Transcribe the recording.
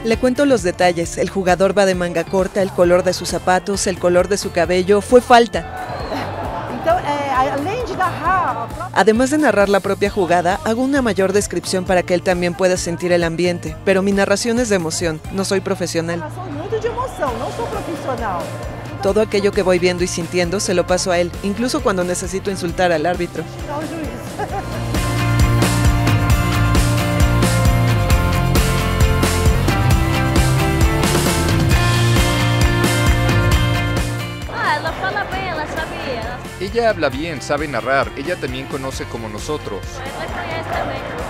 Le cuento los detalles. El jugador va de manga corta, el color de sus zapatos, el color de su cabello. Fue falta. Además de narrar la propia jugada, hago una mayor descripción para que él también pueda sentir el ambiente. Pero mi narración es de emoción, no soy profesional. Todo aquello que voy viendo y sintiendo se lo paso a él, incluso cuando necesito insultar al árbitro. Ella habla bien, sabe narrar, ella también conoce como nosotros. Ela conhece também.